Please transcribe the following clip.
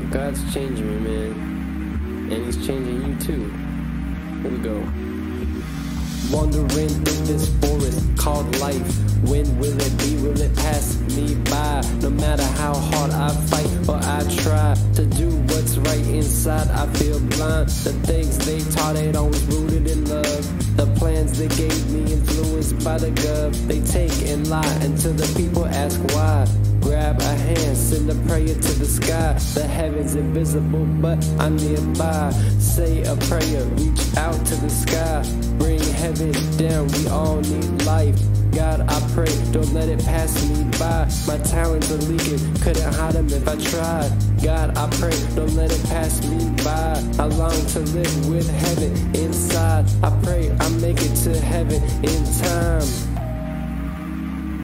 God's changing me, man. And He's changing you too. Here we go. Wandering through this forest called life. When will it be? Will it pass me by? No matter how hard I fight or I try to do what's right inside, I feel blind. The things they taught ain't always rooted in love. The plans they gave me influenced by the gov. They take and lie until the people ask why. Grab a hand, send a prayer to the sky. The heavens invisible, but I'm nearby. Say a prayer, reach out to the sky. Bring heaven down, we all need life. God, I pray, don't let it pass me by. My talents are leaking, couldn't hide them if I tried. God, I pray, don't let it pass me by. I long to live with heaven inside. I pray I make it to heaven in time.